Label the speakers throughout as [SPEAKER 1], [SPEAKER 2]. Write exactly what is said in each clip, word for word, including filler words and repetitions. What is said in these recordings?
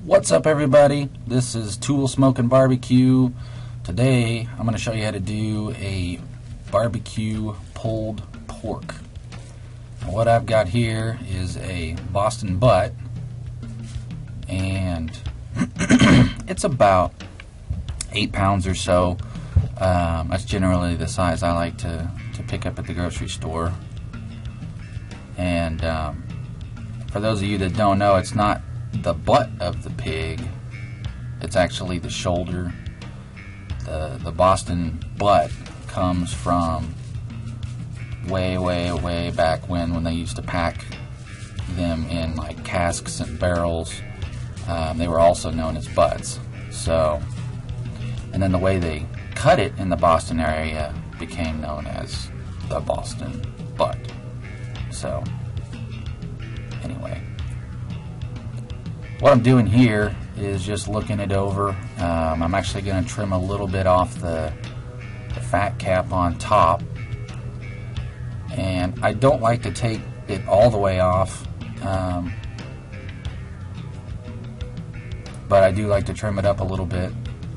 [SPEAKER 1] What's up, everybody? This is Tool Smoking Barbecue. Today I'm going to show you how to do a barbecue pulled pork. Now, what I've got here is a Boston butt, and it's about eight pounds or so. Um, that's generally the size I like to, to pick up at the grocery store. And um, for those of you that don't know, it's not the butt of the pig, it's actually the shoulder. The, the Boston butt comes from way, way, way back when, when they used to pack them in like casks and barrels. Um, they were also known as butts. So, and then the way they cut it in the Boston area became known as the Boston butt. So, anyway, what I'm doing here is just looking it over. Um, I'm actually going to trim a little bit off the, the fat cap on top, and I don't like to take it all the way off, um, but I do like to trim it up a little bit.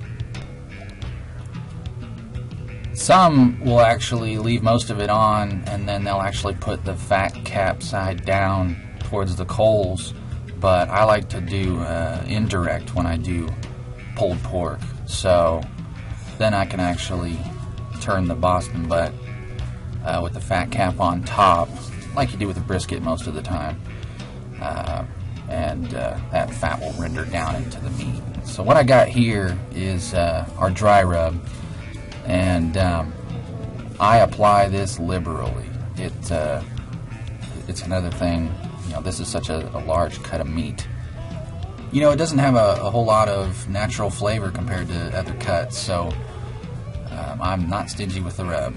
[SPEAKER 1] Some will actually leave most of it on, and then they'll actually put the fat cap side down towards the coals, but I like to do uh, indirect when I do pulled pork, so then I can actually turn the Boston butt uh, with the fat cap on top, like you do with a brisket most of the time, uh, and uh, that fat will render down into the meat. So what I got here is uh, our dry rub. And um, I apply this liberally. It uh, it's another thing. You know, this is such a, a large cut of meat. You know, it doesn't have a, a whole lot of natural flavor compared to other cuts, so um, I'm not stingy with the rub.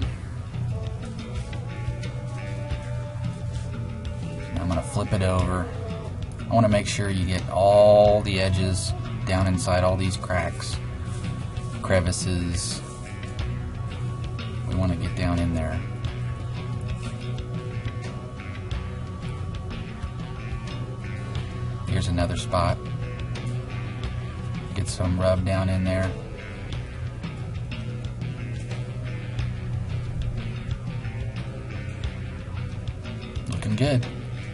[SPEAKER 1] Now I'm going to flip it over. I want to make sure you get all the edges down inside all these cracks, crevices. We want to get down in there. Here's another spot. Get some rub down in there. Looking good.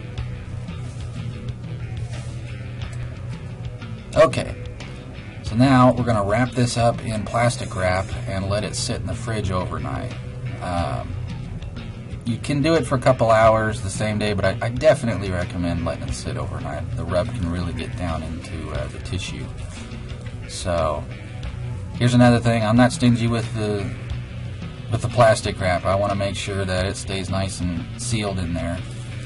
[SPEAKER 1] Okay. So now we're going to wrap this up in plastic wrap and let it sit in the fridge overnight. Um, you can do it for a couple hours the same day, but I, I definitely recommend letting it sit overnight. The rub can really get down into uh, the tissue. So here's another thing. I'm not stingy with the with the plastic wrap. I want to make sure that it stays nice and sealed in there.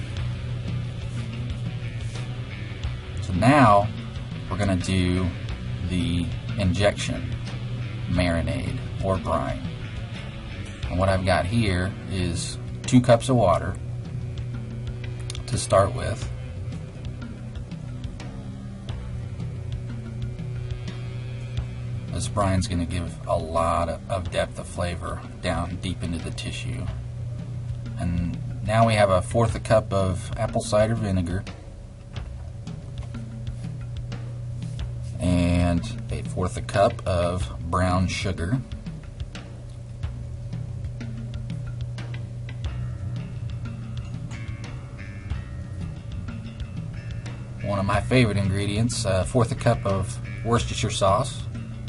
[SPEAKER 1] So now we're going to do the injection marinade or brine. And what I've got here is two cups of water to start with. This brine's going to give a lot of depth of flavor down deep into the tissue. And now we have a fourth a cup of apple cider vinegar and a fourth a cup of brown sugar, one of my favorite ingredients, a fourth a cup of Worcestershire sauce,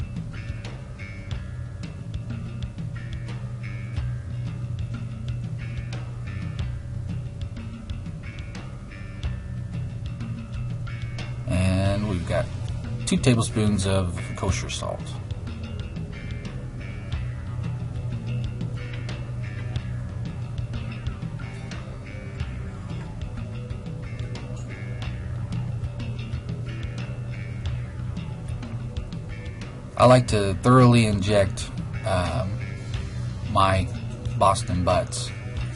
[SPEAKER 1] and we've got two tablespoons of kosher salt. I like to thoroughly inject um, my Boston butts.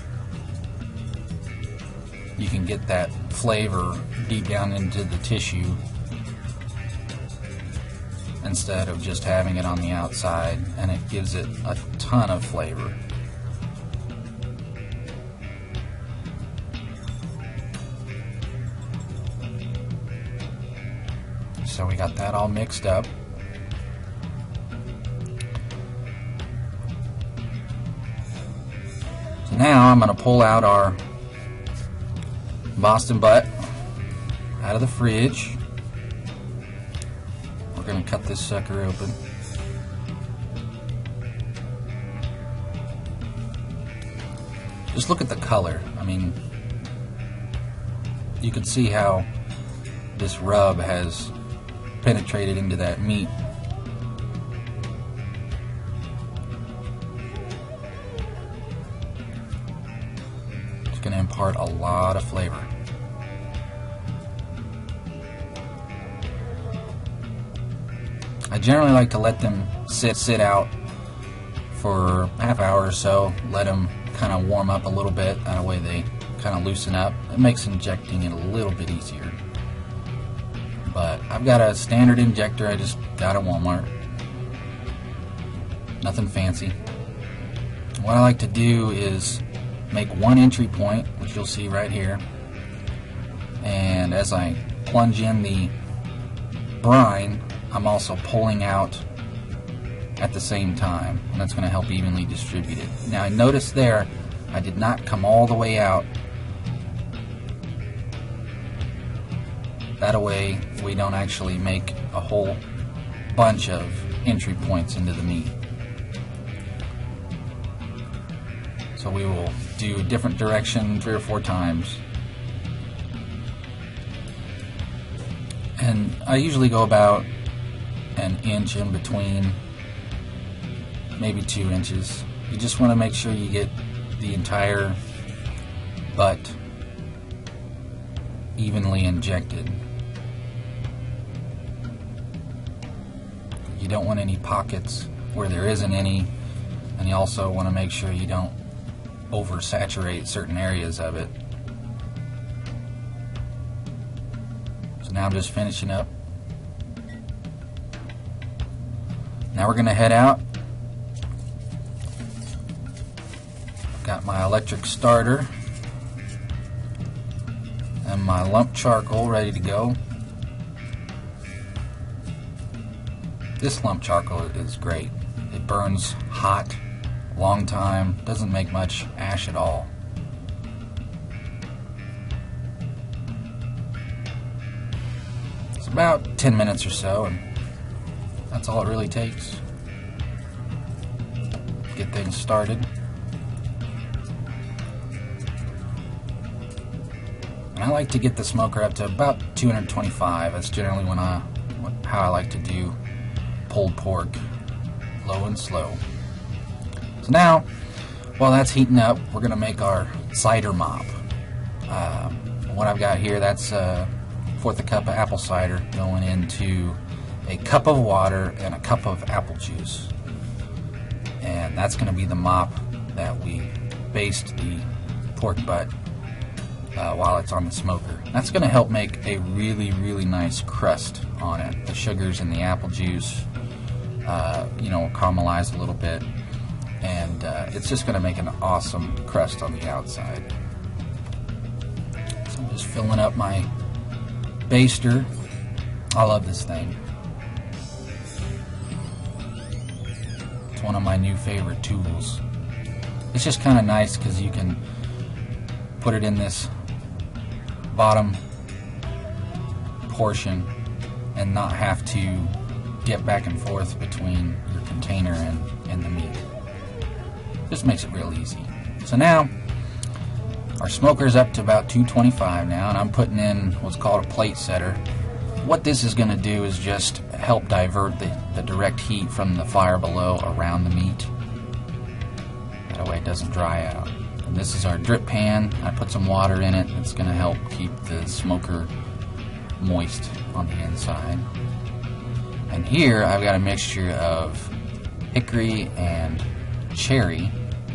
[SPEAKER 1] You can get that flavor deep down into the tissue instead of just having it on the outside, and it gives it a ton of flavor. So we got that all mixed up. So now I'm going to pull out our Boston butt out of the fridge. We're going to cut this sucker open. Just look at the color. I mean, you can see how this rub has penetrated into that meat. It's going to impart a lot of flavor. I generally like to let them sit sit out for a half hour or so, let them kind of warm up a little bit, that way they kind of loosen up. It makes injecting it a little bit easier. But I've got a standard injector I just got at Walmart. Nothing fancy. What I like to do is make one entry point, which you'll see right here, and as I plunge in the brine, I'm also pulling out at the same time, and that's going to help evenly distribute it. Now I noticed there I did not come all the way out. That way we don't actually make a whole bunch of entry points into the meat. So we will do a different direction three or four times. And I usually go about an inch in between, maybe two inches. You just want to make sure you get the entire butt evenly injected. You don't want any pockets where there isn't any, and you also want to make sure you don't oversaturate certain areas of it. So now I'm just finishing up. Now we're going to head out. Got my electric starter and my lump charcoal ready to go. This lump charcoal is great. It burns hot, long time, doesn't make much ash at all. It's about ten minutes or so, and that's all it really takes. Get things started. And I like to get the smoker up to about two hundred twenty-five. That's generally when I, how I like to do pulled pork, low and slow. So now, while that's heating up, we're going to make our cider mop. Uh, what I've got here, that's a fourth a cup of apple cider going into a cup of water and a cup of apple juice. And that's going to be the mop that we baste the pork butt uh, while it's on the smoker. That's going to help make a really, really nice crust on it. The sugars in the apple juice, uh, you know, caramelize a little bit, and uh, it's just going to make an awesome crust on the outside. So I'm just filling up my baster. I love this thing. It's one of my new favorite tools. It's just kind of nice because you can put it in this bottom portion and not have to get back and forth between your container and, and the meat. Just makes it real easy. So now our smoker's up to about two twenty-five now, and I'm putting in what's called a plate setter. What this is going to do is just help divert the, the direct heat from the fire below around the meat. That way it doesn't dry out. And this is our drip pan. I put some water in it. It's going to help keep the smoker moist on the inside. And here I've got a mixture of hickory and cherry.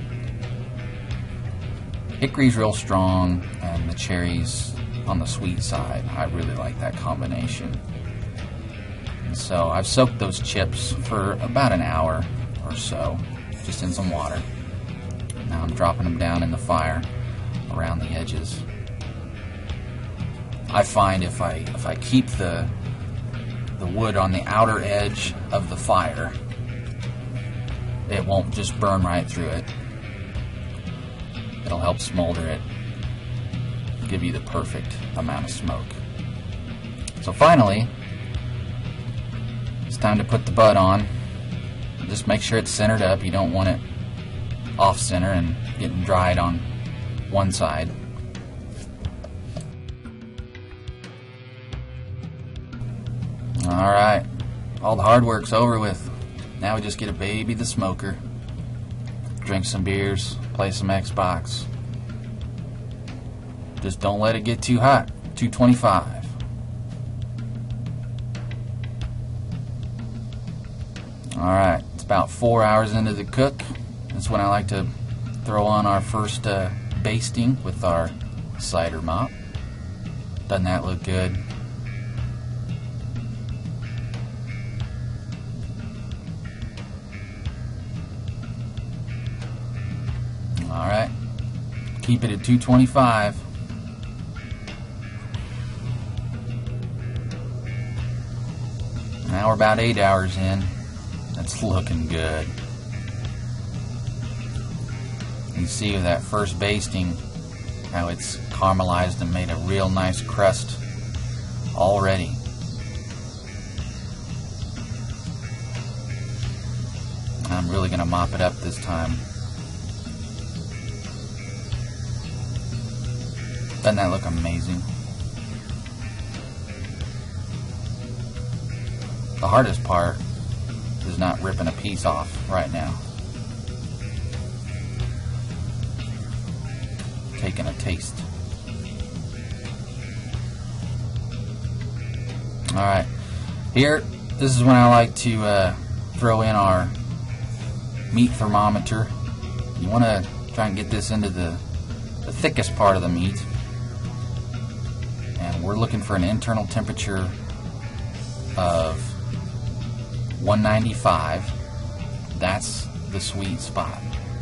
[SPEAKER 1] Hickory's real strong and the cherry's on the sweet side. I really like that combination. And so I've soaked those chips for about an hour or so, just in some water. Now I'm dropping them down in the fire around the edges. I find if I if I keep the the wood on the outer edge of the fire. It won't just burn right through it. It'll help smolder it, give you the perfect amount of smoke. So finally, it's time to put the butt on. Just make sure it's centered up. You don't want it off center and getting dried on one side. Alright, all the hard work's over with. Now we just get to baby the smoker, drink some beers, play some Xbox. Just don't let it get too hot. two twenty-five. Alright, it's about four hours into the cook. That's when I like to throw on our first uh, basting with our cider mop. Doesn't that look good? Alright, keep it at two twenty-five. Now we're about eight hours in. That's looking good. You see with that first basting how it's caramelized and made a real nice crust already. I'm really going to mop it up this time. Doesn't that look amazing? The hardest part is not ripping a piece off right now. Taking a taste. Alright, here, this is when I like to uh, throw in our meat thermometer. You want to try and get this into the, the thickest part of the meat. And we're looking for an internal temperature of one ninety-five. That's the sweet spot.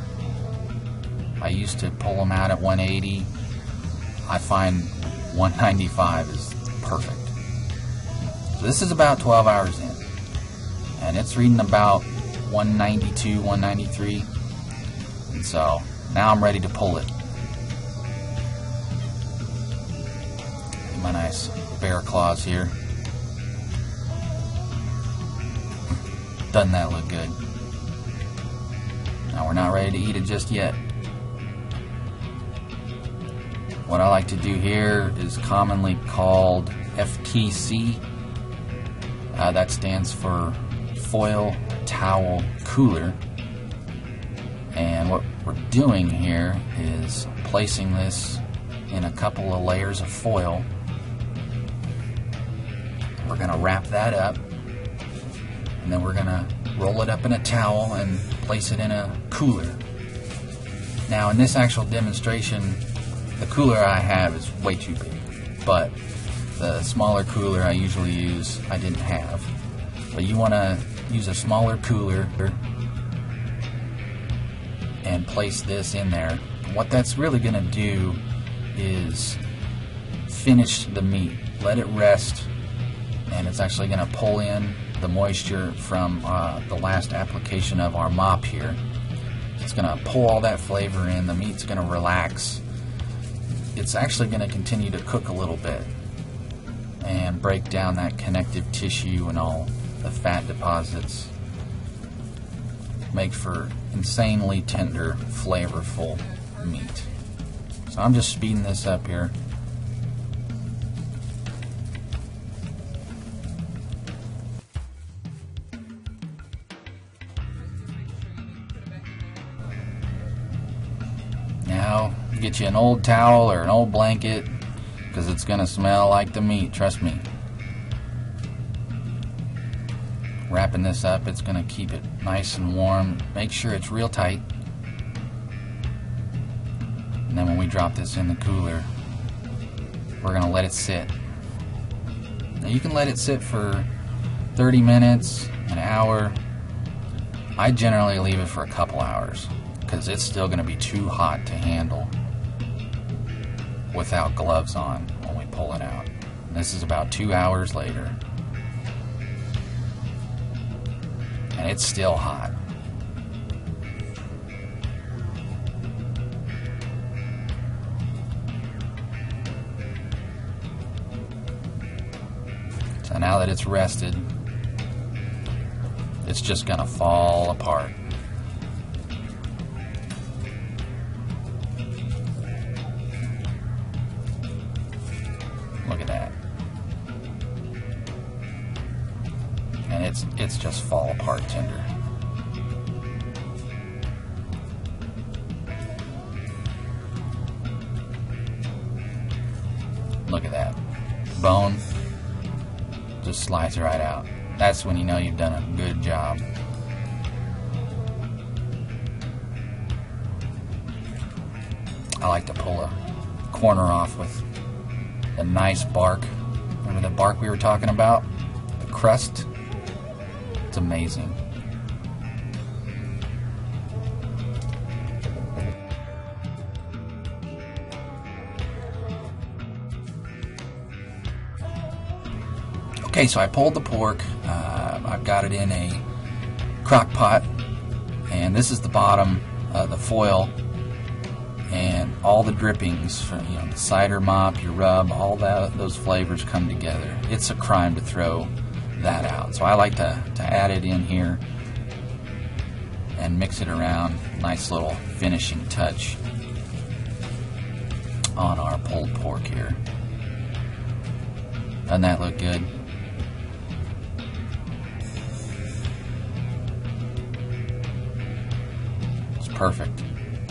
[SPEAKER 1] I used to pull them out at one eighty. I find one ninety-five is perfect. So this is about twelve hours in, and it's reading about one ninety-two, one ninety-three. And so now I'm ready to pull it. Get my nice bear claws here. Doesn't that look good? Now we're not ready to eat it just yet. What I like to do here is commonly called F T C. Uh, that stands for foil towel cooler. And what we're doing here is placing this in a couple of layers of foil. We're going to wrap that up. And then we're going to roll it up in a towel and place it in a cooler. Now in this actual demonstration, the cooler I have is way too big, but the smaller cooler I usually use I didn't have. But you want to use a smaller cooler and place this in there. What that's really going to do is finish the meat, let it rest, and it's actually going to pull in the moisture from uh, the last application of our mop here. It's going to pull all that flavor in, the meat's going to relax. It's actually going to continue to cook a little bit and break down that connective tissue and all the fat deposits. Make for insanely tender, flavorful meat. So I'm just speeding this up here. Now, get you an old towel or an old blanket, because it's going to smell like the meat, trust me. Wrapping this up, it's going to keep it nice and warm. Make sure it's real tight. And then when we drop this in the cooler, we're going to let it sit. Now you can let it sit for thirty minutes, an hour. I generally leave it for a couple hours, because it's still going to be too hot to handle without gloves on when we pull it out. And this is about two hours later. and it's still hot. So now that it's rested, it's just gonna fall apart. Look at that. And it's it's just fall apart tender. Look at that. Bone just slides right out. That's when you know you've done a good job. I like to pull a corner off with the nice bark. Remember the bark we were talking about? The crust? It's amazing. Okay, so I pulled the pork. Uh, I've got it in a crock pot, and this is the bottom, uh, the foil, and all the drippings from, you know, the cider mop, your rub, all that, those flavors come together. It's a crime to throw that out. So I like to, to add it in here and mix it around. Nice little finishing touch on our pulled pork here. Doesn't that look good? It's perfect.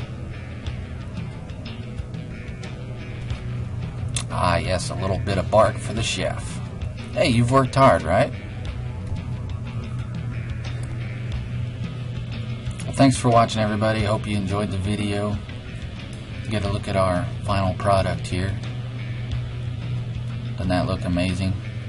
[SPEAKER 1] Ah, yes, a little bit of bark for the chef. Hey, you've worked hard, right? Well, thanks for watching, everybody. Hope you enjoyed the video. Get a look at our final product here. Doesn't that look amazing?